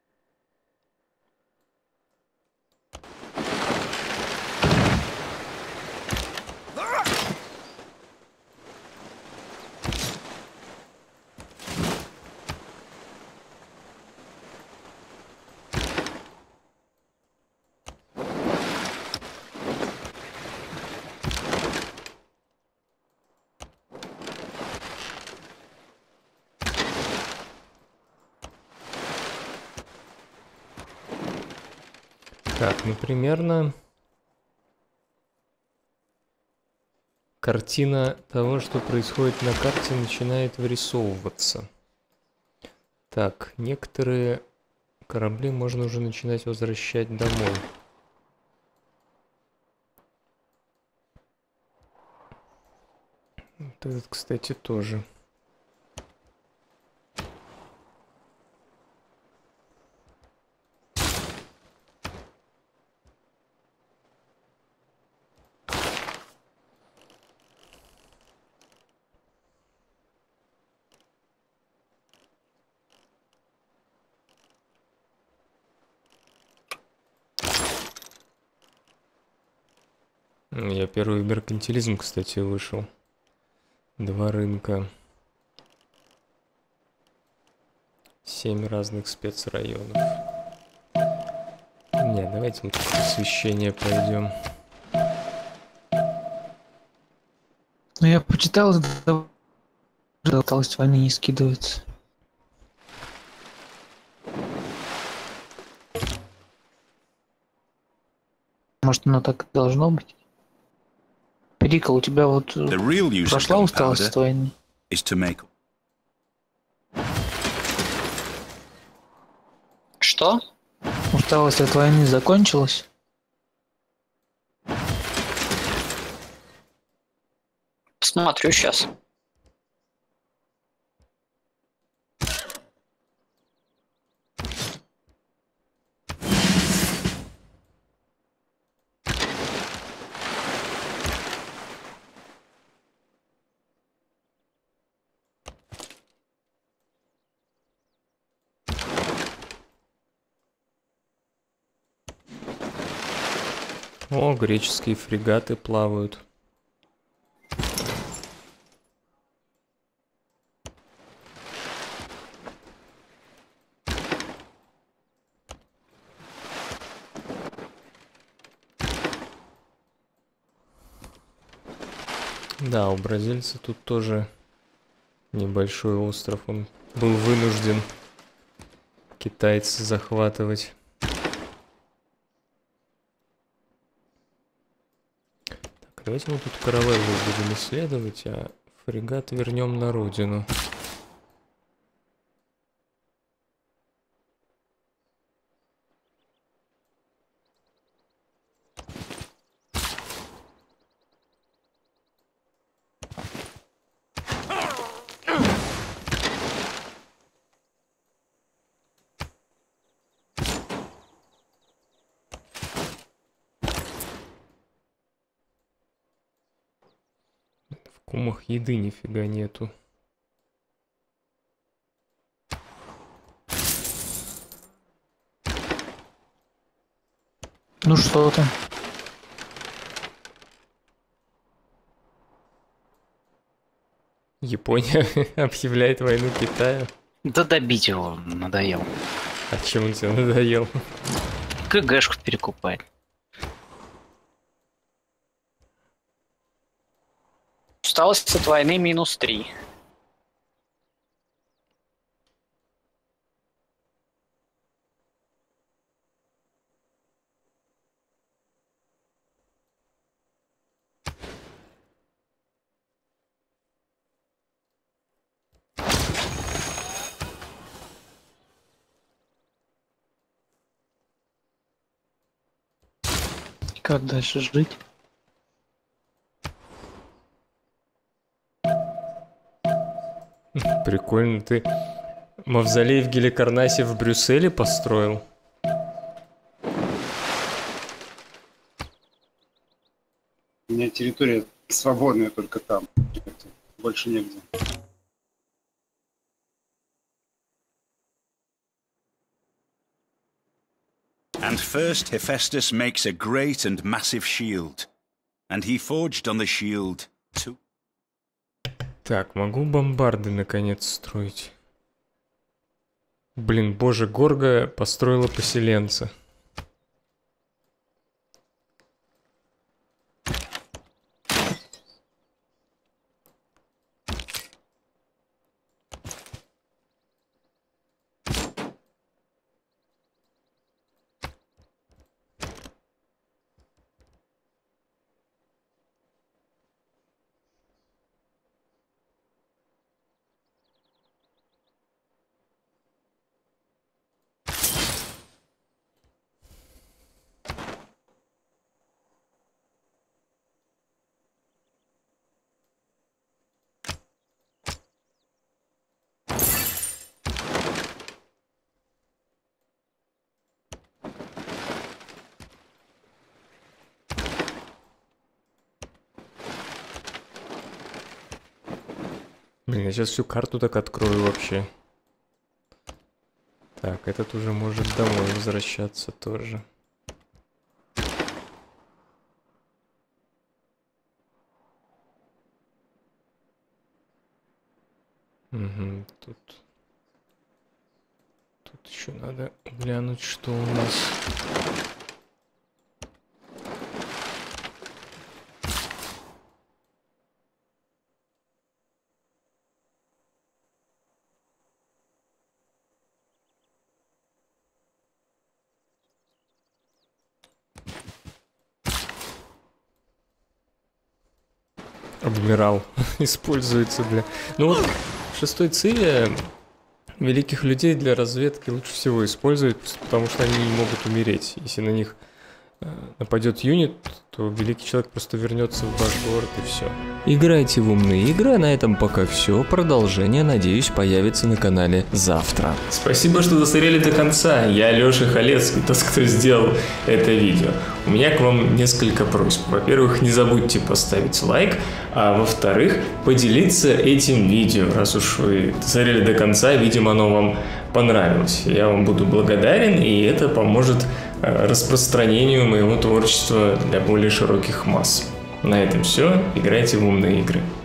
Так, ну примерно картина того, что происходит на карте, начинает вырисовываться. Так, некоторые корабли можно уже начинать возвращать домой. Вот этот, кстати, тоже. Я первый в меркантилизм, кстати, вышел. 2 рынка. 7 разных спецрайонов. Не, давайте лучше освещение пойдем. Ну я почитал, толсть войны не скидывается. Может, оно так и должно быть? Перикол, у тебя вот прошла усталость от войны? Что? Усталость от войны закончилась? Посмотрю сейчас. О, греческие фрегаты плавают. Да, у бразильца тут тоже небольшой остров. Он был вынужден китайцы захватывать. Так, давайте мы тут каравеллу будем исследовать, а фрегат вернем на родину. Кумах еды нифига нету. Ну что там? Япония объявляет войну Китаю. Да добить его надоел. А чем он тебе надоел? КГшку перекупать. Усталость от войны -3. Как дальше жить? Прикольно, ты мавзолей в Геликарнасе в Брюсселе построил? У меня территория свободная только там. Больше негде. And first Hephaestus makes a great and massive shield. And he forged on the shield two. Так, могу бомбарды наконец строить. Блин, боже, Горга построила поселенца. Блин, я сейчас всю карту так открою вообще. Так, этот уже может домой возвращаться тоже. Угу, тут еще надо глянуть, что у нас. Адмирал используется для... Ну вот в 6-й ЦИВе великих людей для разведки лучше всего использовать, потому что они не могут умереть. Если на них нападет юнит, то великий человек просто вернется в ваш город и все. Играйте в умные игры, а на этом пока все. Продолжение, надеюсь, появится на канале завтра. Спасибо, что досмотрели до конца. Я Лёша Халецкий, тот, кто сделал это видео. У меня к вам несколько просьб. Во-первых, не забудьте поставить лайк, а во-вторых, поделиться этим видео. Раз уж вы досмотрели до конца, видимо, оно вам понравилось. Я вам буду благодарен, и это поможет распространению моего творчества для более широких масс. На этом все. Играйте в умные игры.